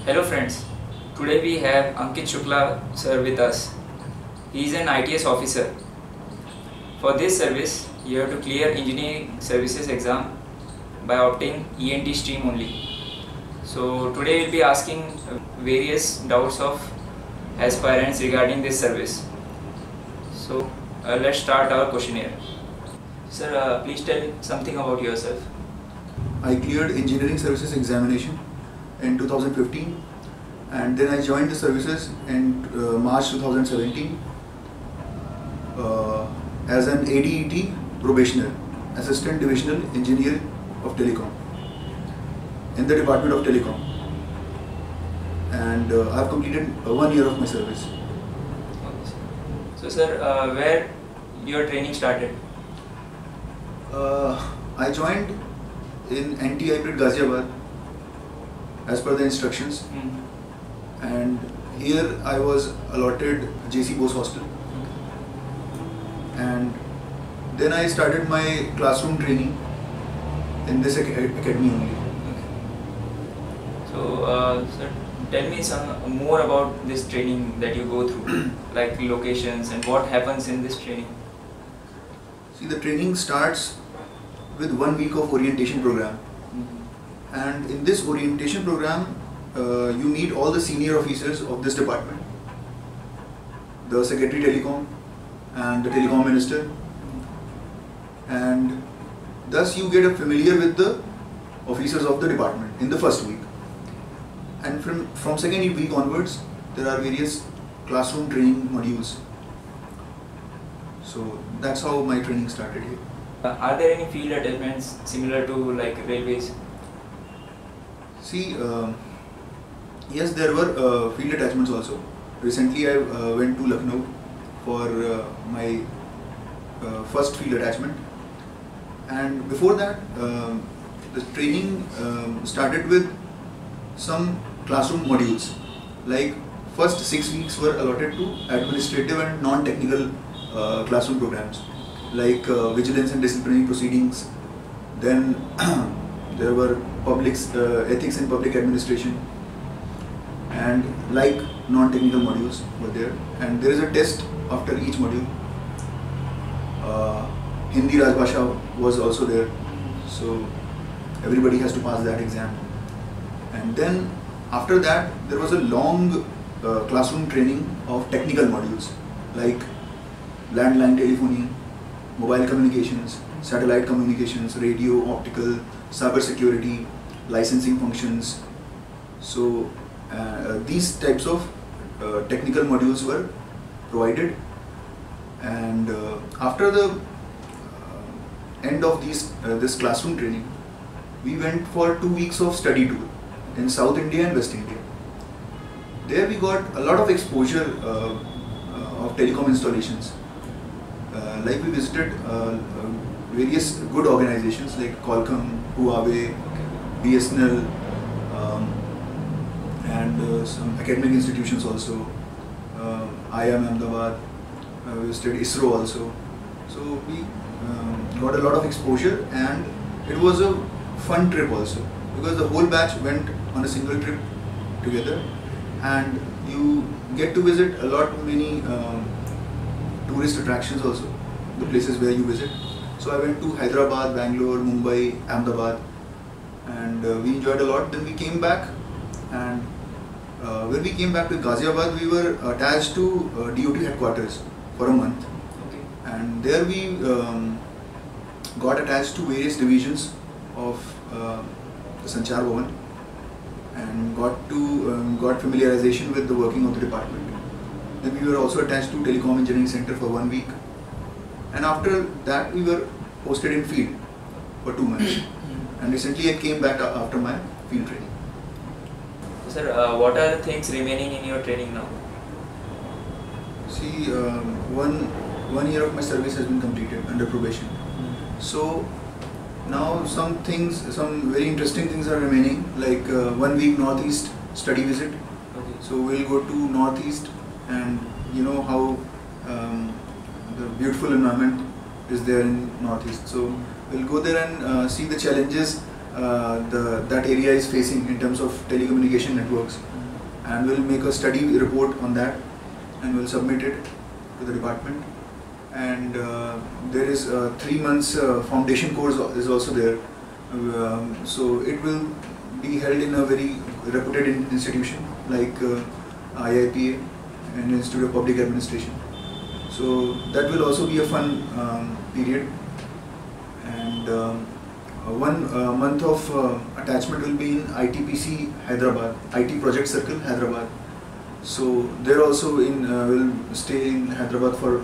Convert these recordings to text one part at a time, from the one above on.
Hello friends, today we have Ankit Shukla sir with us. He is an ITS officer. For this service, you have to clear engineering services exam by opting ENT stream only. So today we will be asking various doubts of aspirants regarding this service. So let's start our questionnaire. Sir, please tell something about yourself. I cleared engineering services examination in 2015 and then I joined the services in March 2017 as an ADET probationer, Assistant Divisional Engineer of Telecom in the Department of Telecom, and I have completed 1 year of my service. So sir, where your training started? I joined in NT-Hybrid Ghaziabad as per the instructions, and here I was allotted JC Bose hostel, and then I started my classroom training in this academy only. So sir, tell me some more about this training that you go through, like locations and what happens in this training. See, the training starts with 1 week of orientation program, and in this orientation program you meet all the senior officers of this department, the Secretary Telecom and the Telecom Minister, and thus you get familiar with the officers of the department in the first week. And from second week onwards there are various classroom training modules. So that's how my training started here. Are there any field attachments similar to like railways? See, yes, there were field attachments also. Recently I went to Lucknow for my first field attachment, and before that the training started with some classroom modules. Like first 6 weeks were allotted to administrative and non-technical classroom programs, like vigilance and disciplinary proceedings. Then there were ethics in public administration, and like non-technical modules were there, and there is a test after each module. Hindi Rajbhasha was also there, so everybody has to pass that exam. And then after that there was a long classroom training of technical modules like landline telephony, mobile communications, satellite communications, radio, optical, cyber security, licensing functions. So these types of technical modules were provided, and after the end of this classroom training, we went for 2 weeks of study tour in South India and West India. There we got a lot of exposure of telecom installations. Like we visited various good organizations like Qualcomm, Huawei, BSNL, and some academic institutions also. IIM Ahmedabad, we visited ISRO also. So we got a lot of exposure, and it was a fun trip also, because the whole batch went on a single trip together, and you get to visit many tourist attractions also, the places where you visit. So I went to Hyderabad, Bangalore, Mumbai, Ahmedabad, and we enjoyed a lot. Then we came back, and when we came back to Ghaziabad, we were attached to DOT headquarters for a month. Okay. And there we got attached to various divisions of the Sanchar Bhavan, and got familiarization with the working of the department. Then we were also attached to Telecom Engineering Center for 1 week, and after that we were posted in field for 2 months. And recently I came back after my field training. Sir, what are the things remaining in your training now? See, one year of my service has been completed under probation. So now some very interesting things are remaining, like 1 week Northeast study visit. Okay. So we'll go to Northeast, and you know how the beautiful environment is there in Northeast. So we'll go there and see the challenges that area is facing in terms of telecommunication networks, and we'll make a study report on that and we'll submit it to the department. And there is 3 months foundation course is also there. So it will be held in a very reputed institution like IIPA and Institute of Public Administration. So that will also be a fun period. And 1 month of attachment will be in ITPC Hyderabad, IT Project Circle Hyderabad. So there also will stay in Hyderabad for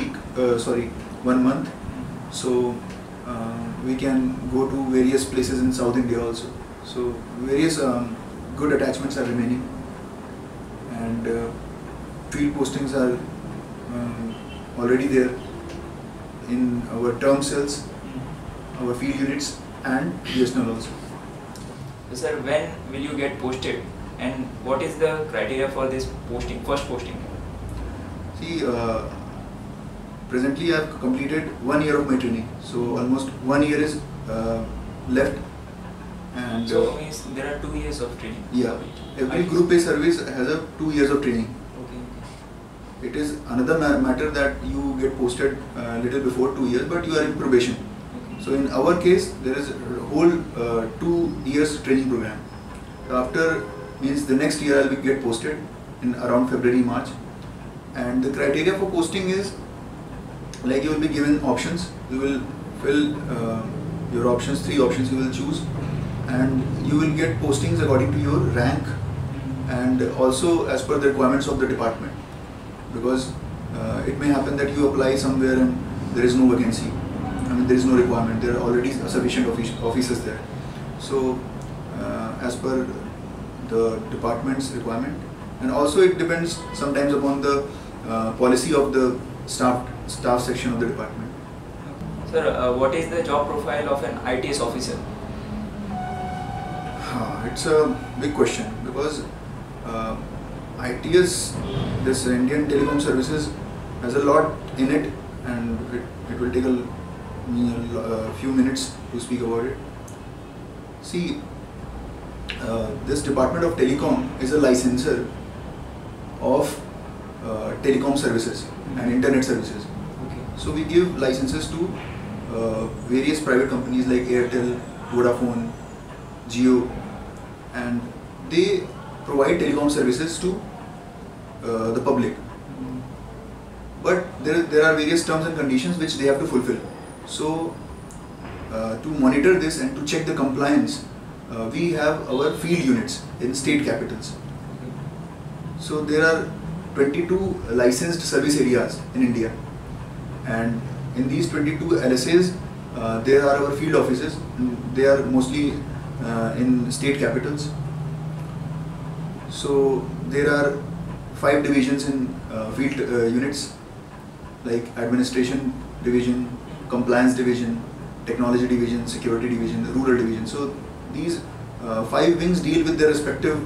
1 month. So we can go to various places in South India also. So various good attachments are remaining, and field postings are already there in our term cells, our field units, and BSNL also. So sir, when will you get posted, and what is the criteria for this posting, first posting? See, presently I have completed 1 year of my training, so almost 1 year is left. And so means there are 2 years of training. Yeah, every group A service has a 2 years of training. Okay. It is another matter that you get posted little before 2 years, but you are in probation. Okay. So in our case, there is a whole 2 years training program. After means the next year I will get posted in around February, March. And the criteria for posting is like you will be given options. You will fill your options, 3 options you will choose, and you will get postings according to your rank and also as per the requirements of the department, because it may happen that you apply somewhere and there is no vacancy. I mean, there is no requirement, there are already sufficient officers there. So as per the department's requirement, and also it depends sometimes upon the policy of the staff section of the department. Sir, what is the job profile of an ITS officer? It's a big question, because ITS, this Indian Telecom Services, has a lot in it, and it will take me a few minutes to speak about it. See, this Department of Telecom is a licensor of telecom services and internet services. Okay. So we give licenses to various private companies like Airtel, Vodafone, Jio, and they provide telecom services to the public. But there are various terms and conditions which they have to fulfill. So to monitor this and to check the compliance, we have our field units in state capitals. So there are 22 licensed service areas in India, and in these 22 LSAs there are our field offices. They are mostly in state capitals. So there are 5 divisions in field units, like administration division, compliance division, technology division, security division, rural division. So these 5 wings deal with their respective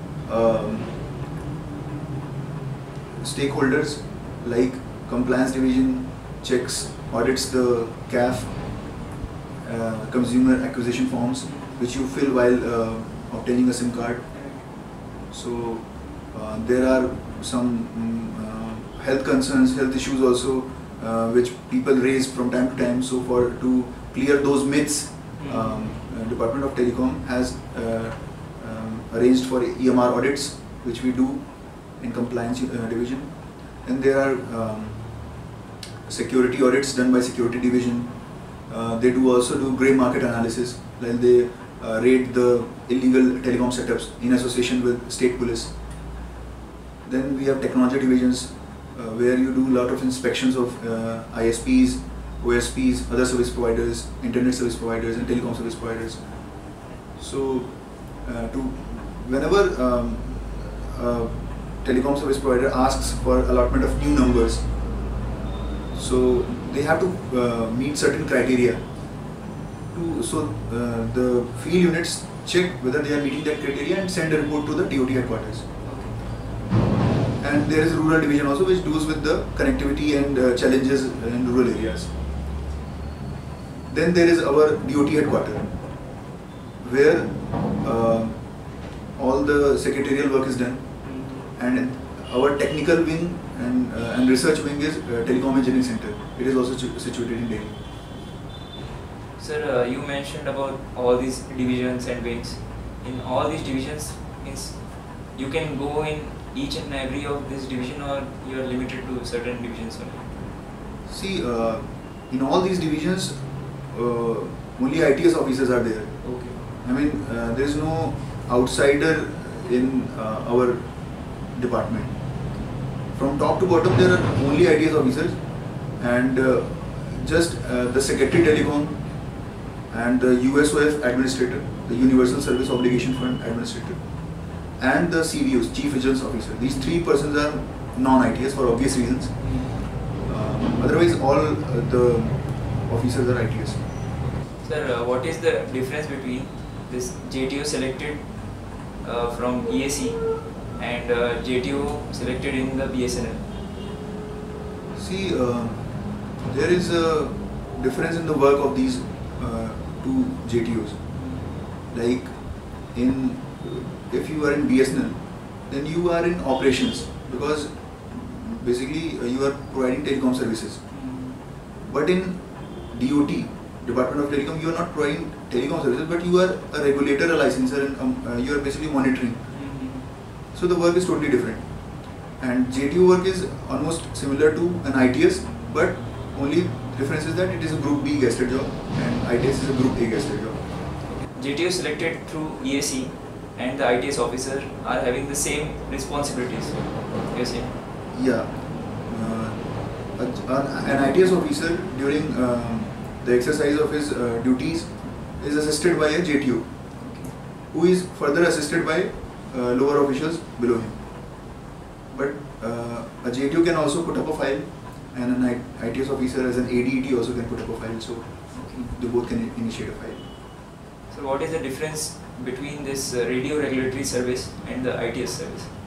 stakeholders. Like compliance division checks, audits the CAF, consumer acquisition forms, which you fill while obtaining a SIM card. So there are some health concerns, health issues also, which people raise from time to time. So to clear those myths, Department of Telecom has arranged for EMR audits, which we do in compliance division. And there are security audits done by security division. They also do grey market analysis, while they raid the illegal telecom setups in association with state police. Then we have technology divisions, where you do a lot of inspections of ISPs, OSPs, other service providers, internet service providers, and telecom service providers. So whenever telecom service provider asks for allotment of new numbers, so they have to meet certain criteria. So the field units check whether they are meeting that criteria and send a report to the TOT headquarters. And there is a rural division also, which deals with the connectivity and challenges in rural areas. Then there is our DOT headquarters. where all the secretarial work is done, and our technical wing and research wing is Telecom Engineering Center. It is also situated in Delhi. Sir, you mentioned about all these divisions and wings. In all these divisions, means you can go in each and every of this division, or you are limited to certain divisions only? See, in all these divisions, only ITS officers are there. Okay. I mean, there is no outsider in our department. From top to bottom, there are only ITS officers, and just the Secretary Telecom and the USOF administrator, the Universal Service Obligation Fund administrator, and the CVOs, Chief Vigilance Officer. These three persons are non-ITS for obvious reasons. Otherwise, all the officers are ITS. Sir, what is the difference between this JTO selected from ESE and JTO selected in the BSNL? See, there is a difference in the work of these two JTOs. Like, if you are in BSNL, then you are in operations, because basically you are providing telecom services. But in DOT, Department of Telecom, you are not providing telecom services, but you are a regulator, a licensor, and you are basically monitoring. So the work is totally different. And JTO work is almost similar to an ITS, but only difference is that it is a Group B guested job and ITS is a Group A guested job. JTO selected through ESE and the ITS officer are having the same responsibilities, you see? Yeah. An ITS officer during the exercise of his duties is assisted by a JTO, who is further assisted by lower officials below him. But a JTO can also put up a file, and an ITS officer as an ADET also can put up a file, so they both can initiate a file. So what is the difference between this radio regulatory service and the ITS service?